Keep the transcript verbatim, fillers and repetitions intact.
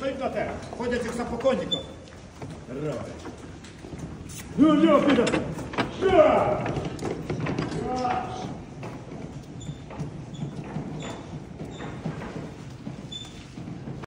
стоїть на те. Ходять як сапоконников. Раз. Ну, Льо, піде. Ша!